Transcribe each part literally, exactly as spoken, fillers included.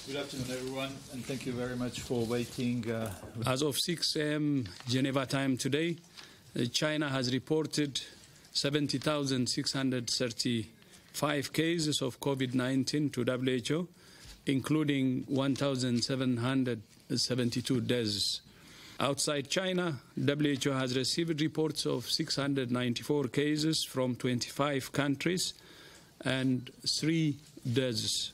Good afternoon, everyone, and thank you very much for waiting. Uh, As of six a m Geneva time today, uh, China has reported seventy thousand six hundred thirty-five cases of COVID nineteen to W H O, including one thousand seven hundred seventy-two deaths. Outside China, W H O has received reports of six hundred ninety-four cases from twenty-five countries and three deaths.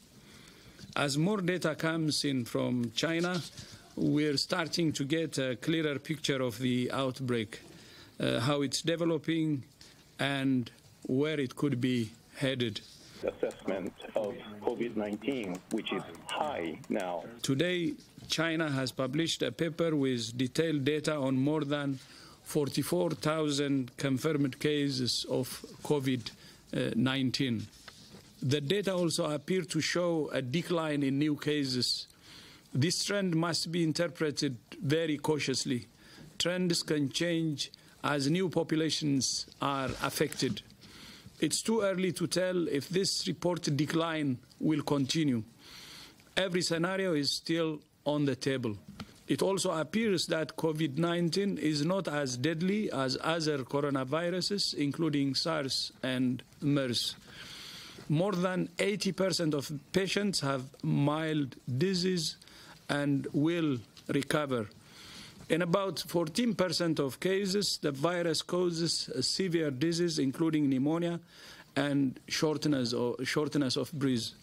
As more data comes in from China, we're starting to get a clearer picture of the outbreak, uh, how it's developing and where it could be headed. Assessment of COVID nineteen, which is high now. Today, China has published a paper with detailed data on more than forty-four thousand confirmed cases of COVID nineteen. The data also appear to show a decline in new cases. This trend must be interpreted very cautiously. Trends can change as new populations are affected. It's too early to tell if this reported decline will continue. Every scenario is still on the table. It also appears that COVID nineteen is not as deadly as other coronaviruses, including SARS and MERS. More than eighty percent of patients have mild disease and will recover. In about fourteen percent of cases, the virus causes a severe disease, including pneumonia and shortness, or shortness of breath.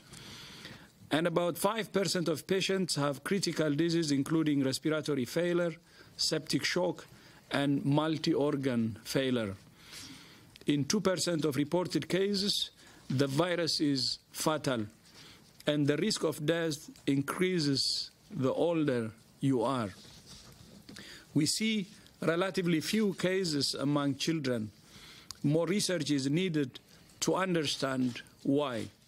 And about five percent of patients have critical disease, including respiratory failure, septic shock, and multi-organ failure. In two percent of reported cases, the virus is fatal, and the risk of death increases the older you are. We see relatively few cases among children. More research is needed to understand why.